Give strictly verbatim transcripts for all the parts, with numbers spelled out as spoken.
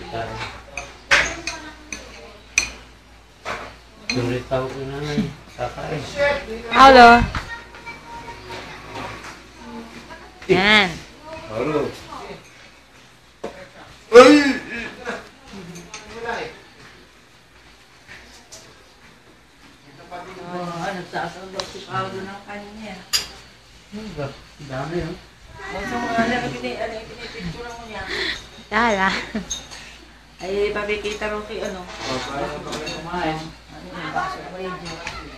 Sulit tao ko na nga eh. Kakain. Hello. Yan. Hello. Oh, ano, sasandok si Paolo ng kanya. Dami yun. O, sa mga alam, pinipicture mo niya. Tala. Ay, papikita rin kay ano. Kumain. Ano yung baso ng radio.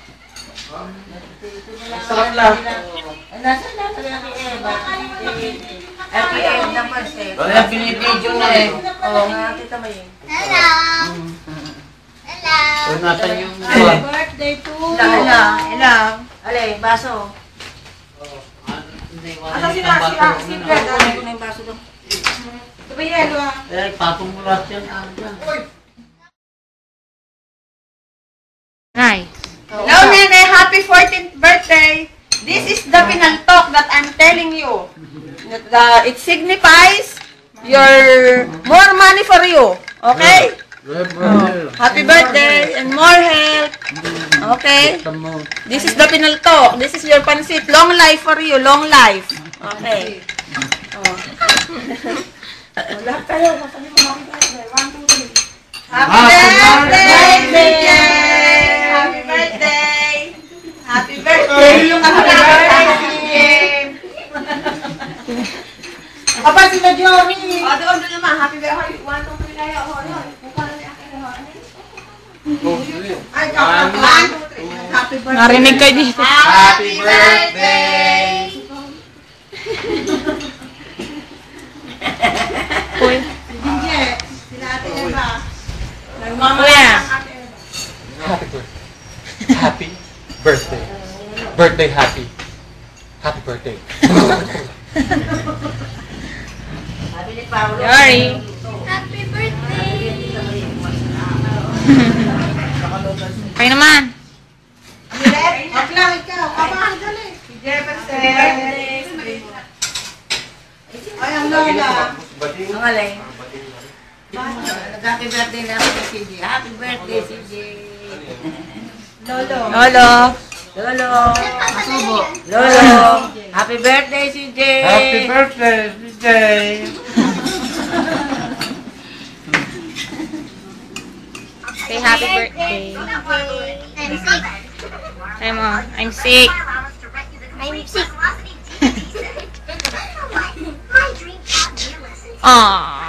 Sarap lang. Nasaan na talaga kay Eva? Ay, kay Eva naman siya. Wala binibidyo na eh. Oo, nakakita mo yun. Hello. Hello. Kung nasan yung... Happy birthday to you. Ilang, ilang, ilang. Alay, baso. Asa si Nasi? Si Fred, alay ko na yung baso doon. Ito ba yelo ah? Eh, patong mo lahat yan. Ano yan? Nice. Hello, Nene. Happy fourteenth birthday. This is the pinaltok that I'm telling you. That, uh, it signifies your more money for you. Okay? Oh, happy birthday and more health. Okay? This is the pinaltok. This is your pansit. Long life for you. Long life. Okay. Oh. Lahat kayo. Masabi mo happy birthday. One, two, three. Happy birthday, Miguel! Happy birthday! Happy birthday! Happy birthday, Miguel! Apa sila Jory? O, doon doon naman. Happy birthday. One, two, three kayo. O, doon. Buka na niya kayo. Ay, one, two, three. Happy birthday. Narinig kayo dito. Happy birthday! Uy. Sila Ate Eva. Kuya. Happy birthday. Happy birthday. Birthday happy. Happy birthday. Sabi ni Paolo. Yari. Happy birthday. Kayo naman. Wag lang ikaw. Kapag dali. Si Jefferson. Ay, ang lola. Ang alay. Nag-happy birthday na ako kay C J. Happy birthday, C J. Lolo. Lolo. Lolo. Masubo. Lolo. Happy birthday, C J. Happy birthday, C J! Say happy birthday. I'm sick. Say mo, I'm sick. I'm sick. Aww.